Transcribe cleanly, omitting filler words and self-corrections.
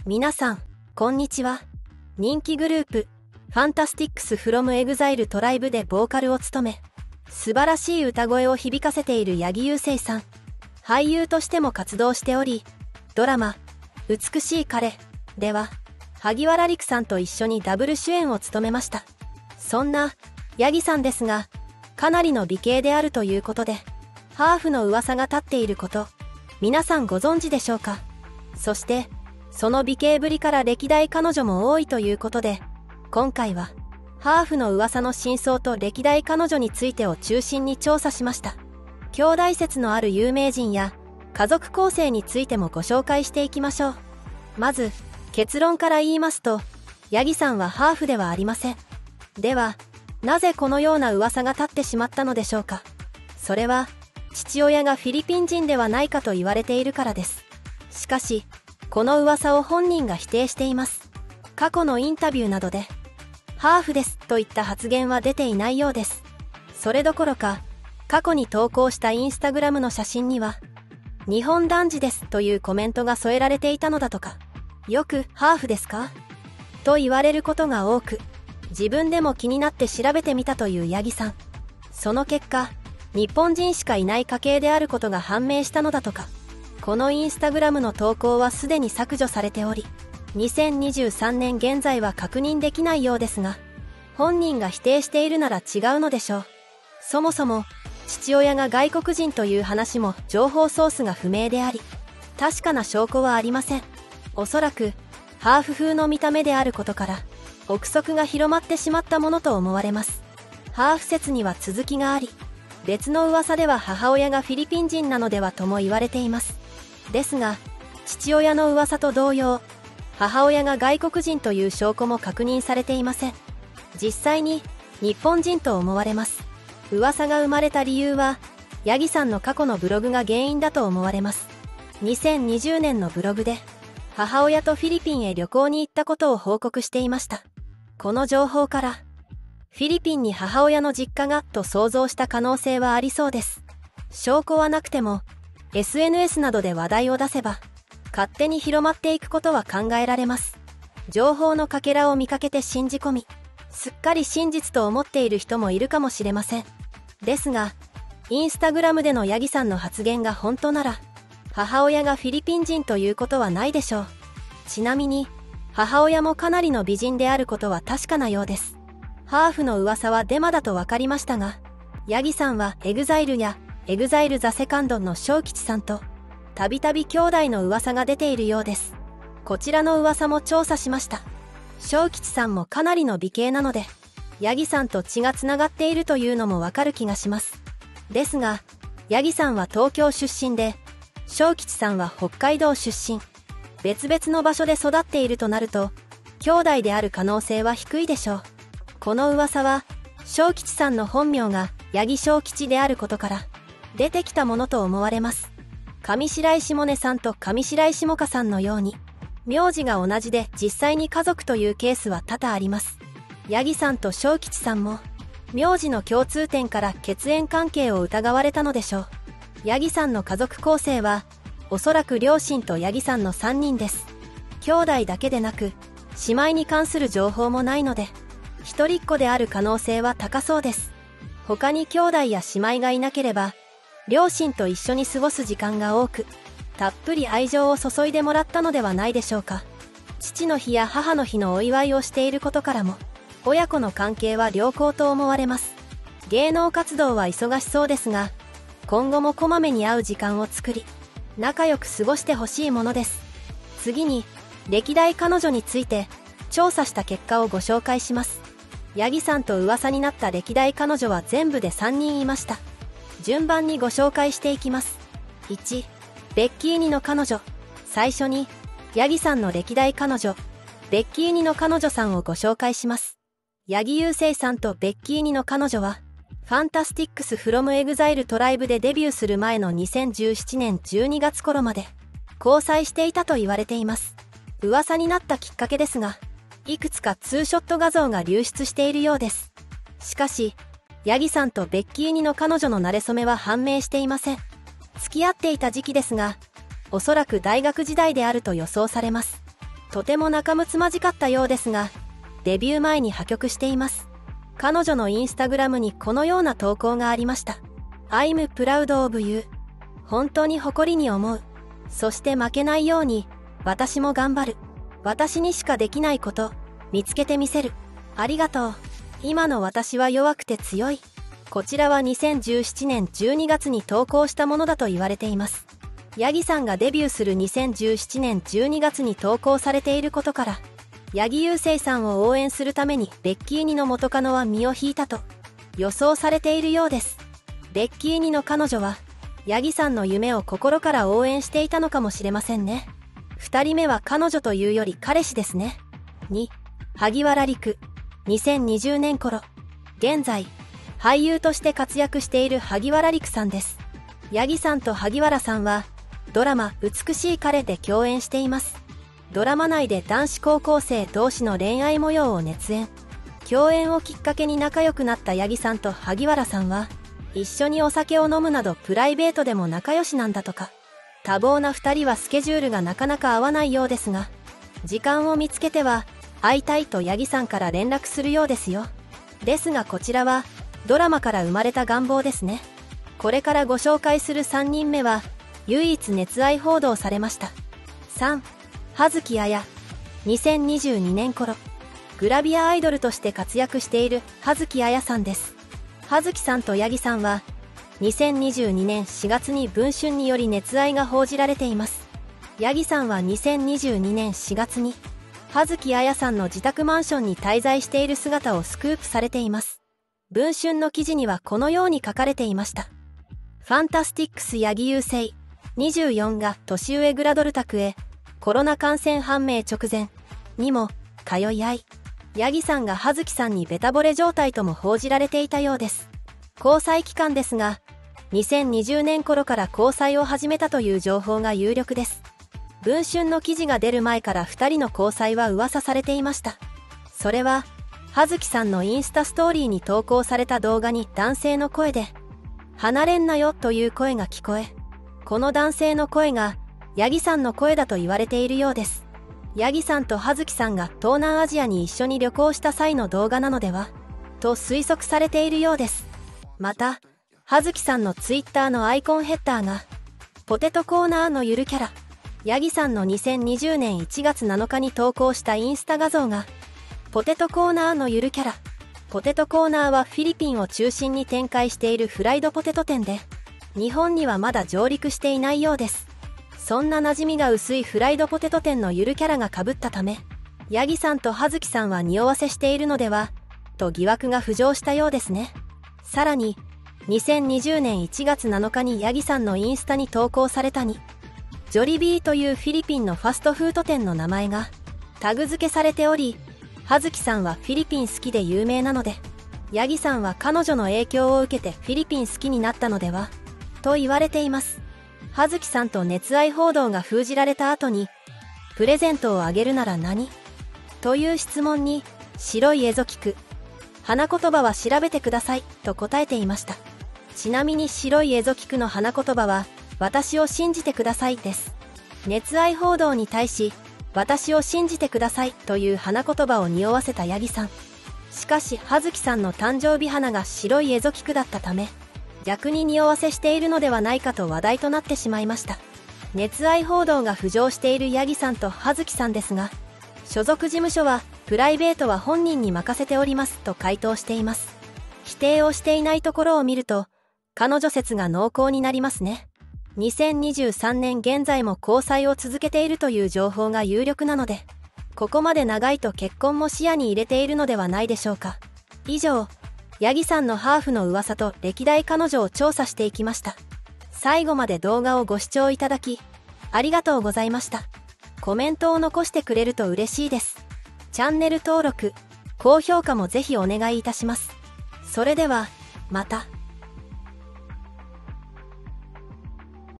皆さん、こんにちは。人気グループ、ファンタスティックスフロムエグザイルトライブでボーカルを務め、素晴らしい歌声を響かせている八木勇征さん。俳優としても活動しており、ドラマ、美しい彼では、萩原利久さんと一緒にダブル主演を務めました。そんな、八木さんですが、かなりの美形であるということで、ハーフの噂が立っていること、皆さんご存知でしょうか。そして、その美形ぶりから歴代彼女も多いということで、今回は、ハーフの噂の真相と歴代彼女についてを中心に調査しました。兄弟説のある有名人や、家族構成についてもご紹介していきましょう。まず、結論から言いますと、八木さんはハーフではありません。では、なぜこのような噂が立ってしまったのでしょうか。それは、父親がフィリピン人ではないかと言われているからです。しかし、この噂を本人が否定しています。過去のインタビューなどで、ハーフですといった発言は出ていないようです。それどころか、過去に投稿したインスタグラムの写真には、日本男児ですというコメントが添えられていたのだとか、よくハーフですかと言われることが多く、自分でも気になって調べてみたという八木さん。その結果、日本人しかいない家系であることが判明したのだとか。このインスタグラムの投稿はすでに削除されており、2023年現在は確認できないようですが、本人が否定しているなら違うのでしょう。そもそも、父親が外国人という話も情報ソースが不明であり、確かな証拠はありません。おそらく、ハーフ風の見た目であることから、憶測が広まってしまったものと思われます。ハーフ説には続きがあり、別の噂では母親がフィリピン人なのではとも言われています。ですが、父親の噂と同様、母親が外国人という証拠も確認されていません。実際に、日本人と思われます。噂が生まれた理由は、八木さんの過去のブログが原因だと思われます。2020年のブログで、母親とフィリピンへ旅行に行ったことを報告していました。この情報から、フィリピンに母親の実家がと想像した可能性はありそうです。証拠はなくても、SNS などで話題を出せば、勝手に広まっていくことは考えられます。情報のかけらを見かけて信じ込み、すっかり真実と思っている人もいるかもしれません。ですが、インスタグラムでの八木さんの発言が本当なら、母親がフィリピン人ということはないでしょう。ちなみに、母親もかなりの美人であることは確かなようです。ハーフの噂はデマだと分かりましたが、八木さんはEXILEやEXILE THE SECONDの正吉さんと、たびたび兄弟の噂が出ているようです。こちらの噂も調査しました。正吉さんもかなりの美形なので、八木さんと血がつながっているというのもわかる気がします。ですが、八木さんは東京出身で、正吉さんは北海道出身。別々の場所で育っているとなると、兄弟である可能性は低いでしょう。この噂は、正吉さんの本名が八木正吉であることから、出てきたものと思われます。上白石萌音さんと上白石萌歌さんのように、名字が同じで実際に家族というケースは多々あります。八木さんと正吉さんも、名字の共通点から血縁関係を疑われたのでしょう。八木さんの家族構成は、おそらく両親と八木さんの3人です。兄弟だけでなく、姉妹に関する情報もないので、一人っ子である可能性は高そうです。他に兄弟や姉妹がいなければ、両親と一緒に過ごす時間が多く、たっぷり愛情を注いでもらったのではないでしょうか。父の日や母の日のお祝いをしていることからも、親子の関係は良好と思われます。芸能活動は忙しそうですが、今後もこまめに会う時間を作り、仲良く過ごしてほしいものです。次に、歴代彼女について、調査した結果をご紹介します。八木さんと噂になった歴代彼女は全部で3人いました。順番にご紹介していきます。1、ベッキーニの彼女。最初に、八木さんの歴代彼女、ベッキーニの彼女さんをご紹介します。八木勇征さんとベッキーニの彼女は、ファンタスティックスフロムエグザイルトライブでデビューする前の2017年12月頃まで、交際していたと言われています。噂になったきっかけですが、いくつかツーショット画像が流出しているようです。しかし、八木さんとベッキーニの彼女の馴れ初めは判明していません。付き合っていた時期ですが、おそらく大学時代であると予想されます。 とても仲睦まじかったようですが、デビュー前に破局しています。彼女のインスタグラムにこのような投稿がありました。I'm proud of you。本当に誇りに思う。そして負けないように、私も頑張る。私にしかできないこと、見つけてみせる。ありがとう。今の私は弱くて強い。こちらは2017年12月に投稿したものだと言われています。ヤギさんがデビューする2017年12月に投稿されていることから、八木勇征さんを応援するためにベッキーニの元カノは身を引いたと予想されているようです。ベッキーニの彼女は、八木さんの夢を心から応援していたのかもしれませんね。2人目は彼女というより彼氏ですね。2、萩原利久。2020年頃、現在、俳優として活躍している萩原利久さんです。八木さんと萩原さんは、ドラマ美しい彼で共演しています。ドラマ内で男子高校生同士の恋愛模様を熱演。共演をきっかけに仲良くなった八木さんと萩原さんは、一緒にお酒を飲むなどプライベートでも仲良しなんだとか。多忙な2人はスケジュールがなかなか合わないようですが、時間を見つけては会いたいと八木さんから連絡するようですよ。ですがこちらはドラマから生まれた願望ですね。これからご紹介する3人目は唯一熱愛報道されました。3、葉月あや。2022年頃、グラビアアイドルとして活躍している葉月あやさんです。葉月さんと八木さんは2022年4月に文春により熱愛が報じられています。八木さんは2022年4月に葉月あやさんの自宅マンションに滞在している姿をスクープされています。文春の記事にはこのように書かれていました。ファンタスティックス八木勇征24が年上グラドル宅へコロナ感染判明直前にも通い合い、八木さんが葉月さんにベタ惚れ状態とも報じられていたようです。交際期間ですが、2020年頃から交際を始めたという情報が有力です。文春の記事が出る前から2人の交際は噂されていました。それは、葉月さんのインスタストーリーに投稿された動画に男性の声で、離れんなよという声が聞こえ、この男性の声が、八木さんの声だと言われているようです。八木さんと葉月さんが東南アジアに一緒に旅行した際の動画なのでは、と推測されているようです。また、葉月さんのツイッターのアイコンヘッダーが、ポテトコーナーのゆるキャラ、八木さんの2020年1月7日に投稿したインスタ画像が、ポテトコーナーのゆるキャラ、ポテトコーナーはフィリピンを中心に展開しているフライドポテト店で、日本にはまだ上陸していないようです。そんな馴染みが薄いフライドポテト店のゆるキャラが被ったため、八木さんと葉月さんは匂わせしているのでは、と疑惑が浮上したようですね。さらに、2020年1月7日に八木さんのインスタに投稿されたに、ジョリビーというフィリピンのファストフード店の名前がタグ付けされており、葉月さんはフィリピン好きで有名なので、八木さんは彼女の影響を受けてフィリピン好きになったのでは、と言われています。葉月さんと熱愛報道が封じられた後に、プレゼントをあげるなら何？という質問に、白いエゾキク、花言葉は調べてください、と答えていました。ちなみに白いエゾキクの花言葉は、私を信じてくださいです。熱愛報道に対し、私を信じてくださいという花言葉を匂わせた八木さん。しかし葉月さんの誕生日花が白いエゾキクだったため、逆に匂わせしているのではないかと話題となってしまいました。熱愛報道が浮上している八木さんと葉月さんですが、所属事務所はプライベートは本人に任せておりますと回答しています。否定をしていないところを見ると、彼女説が濃厚になりますね。2023年現在も交際を続けているという情報が有力なので、ここまで長いと結婚も視野に入れているのではないでしょうか。以上、八木さんのハーフの噂と歴代彼女を調査していきました。最後まで動画をご視聴いただき、ありがとうございました。コメントを残してくれると嬉しいです。チャンネル登録、高評価もぜひお願いいたします。それでは、また。